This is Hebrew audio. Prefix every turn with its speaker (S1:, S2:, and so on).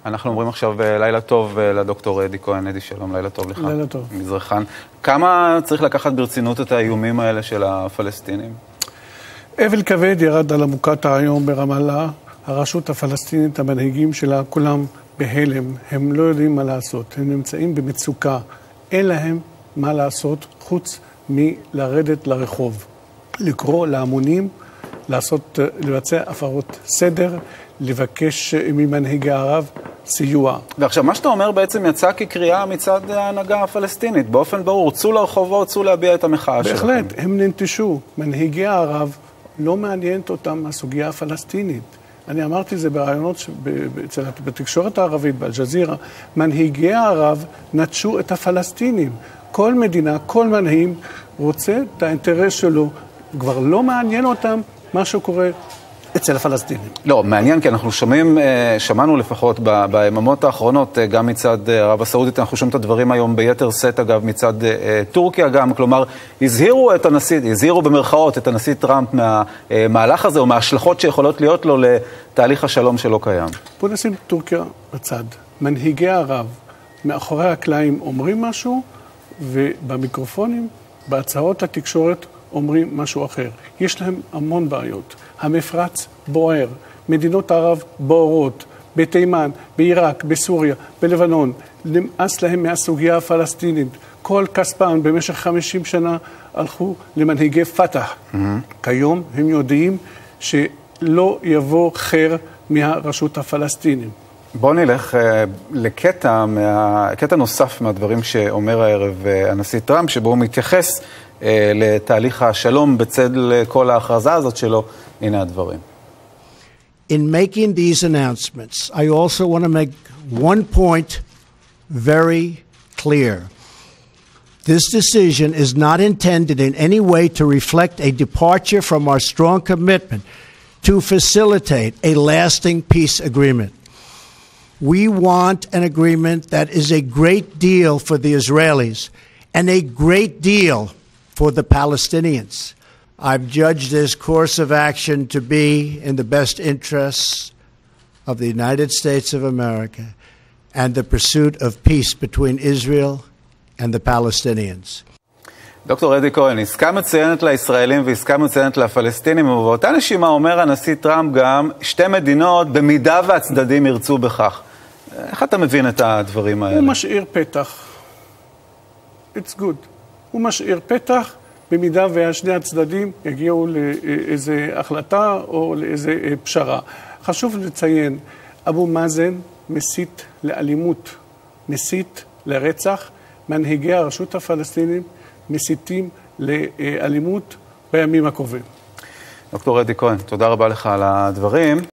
S1: אנחנו אומרים עכשיו לילה טוב לדוקטור אדי כהן. אדי, שלום, לילה טוב לך.
S2: לילה טוב.
S1: מזרחן. כמה צריך לקחת ברצינות את האיומים האלה של הפלסטינים?
S2: אבל כבד ירד על המוקטעה היום ברמאללה. הרשות הפלסטינית, המנהיגים שלה, כולם בהלם. הם לא יודעים מה לעשות. הם נמצאים במצוקה. אין להם מה לעשות חוץ מלרדת לרחוב. לקרוא להמונים, לבצע הפרות סדר, לבקש ממנהיגי ערב סיוע.
S1: ועכשיו, מה שאתה אומר בעצם יצא כקריאה מצד ההנהגה הפלסטינית. באופן ברור, צאו לרחובות, צאו להביע את המחאה שלכם.
S2: בהחלט, הם ננטשו. מנהיגי הערב לא מעניינת אותם הסוגיה הפלסטינית. אני אמרתי זה ברעיונות בתקשורת הערבית, באל-ג'זירה. מנהיגי הערב נטשו את הפלסטינים. כל מדינה, כל מנהיג רוצה את האינטרס שלו. כבר לא מעניין אותם מה שקורה אצל הפלסטינים.
S1: לא, מעניין, כי אנחנו שמענו לפחות ביממות האחרונות, גם מצד ערב הסעודית, אנחנו שומעים את הדברים היום ביתר סט, אגב, מצד טורקיה גם, כלומר, הזהירו במרכאות את הנשיא טראמפ מהמהלך הזה, או מההשלכות שיכולות להיות לו לתהליך השלום שלא קיים.
S2: בוא נשים טורקיה בצד. מנהיגי ערב, מאחורי הקלעים אומרים משהו, ובמיקרופונים, בהצהרות התקשורת, אומרים משהו אחר. יש להם המון בעיות. המפרץ בוער, מדינות ערב בוערות, בתימן, בעיראק, בסוריה, בלבנון. נמאס להם מהסוגיה הפלסטינית. כל כספם במשך 50 שנה הלכו למנהיגי פתח. כיום הם יודעים שלא יבוא חיר מהרשות הפלסטינית.
S1: בואו נלך לקטע נוסף מהדברים שאומר הערב הנשיא טראמפ, שבו הוא מתייחס לתהליך השלום בצד כל ההכרזה הזאת שלו. הנה הדברים.
S3: In making these announcements, I also want to make one point very clear. This decision is not intended in any way to reflect a departure from our strong commitment to facilitate a lasting peace agreement. We want an agreement that is a great deal for the Israelis and a great deal for the Palestinians. I've judged this course of action to be in the best interests of the United States of America and the pursuit of peace between Israel and the Palestinians.
S1: דוקטור אדי כהן, עסקה מצוינת לישראלים ועסקה מצוינת לפלסטינים, ובאותה נשימה אומר הנשיא טראמפ גם שתי מדינות במידה והצדדים ירצו בכך. איך אתה מבין את הדברים האלה?
S2: הוא משאיר פתח. It's good. הוא משאיר פתח במידה והשני הצדדים יגיעו לאיזו החלטה או לאיזו פשרה. חשוב לציין, אבו מאזן מסית לאלימות, מסית לרצח. מנהיגי הרשות הפלסטינית מסיתים לאלימות בימים הקרובים.
S1: דוקטור אדי כהן, תודה רבה לך על הדברים.